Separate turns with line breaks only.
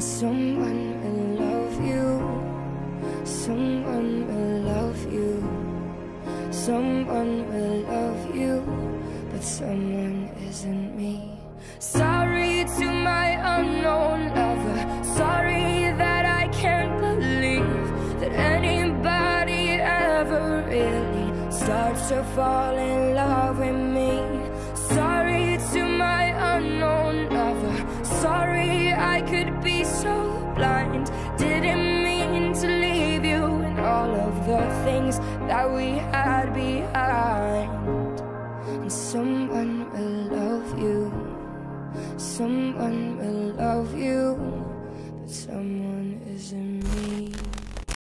someone will love you. Someone will love you. Someone will love you, but someone isn't me. Sorry to my unknown lover. Sorry that I can't believe that anybody ever really starts to fall in love with me. Sorry to my unknown lover. Sorry I could be so blind. Didn't mean to leave you and all of the things that we had behind. And someone will love you. Someone will love you, but someone